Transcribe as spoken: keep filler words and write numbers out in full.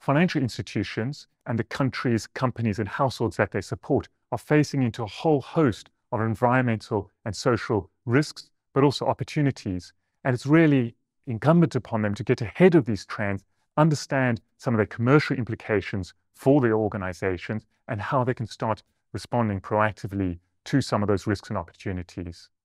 financial institutions and the countries, companies, and households that they support are facing into a whole host of environmental and social risks, but also opportunities. And it's really incumbent upon them to get ahead of these trends, understand some of their commercial implications for their organizations, and how they can start responding proactively to some of those risks and opportunities.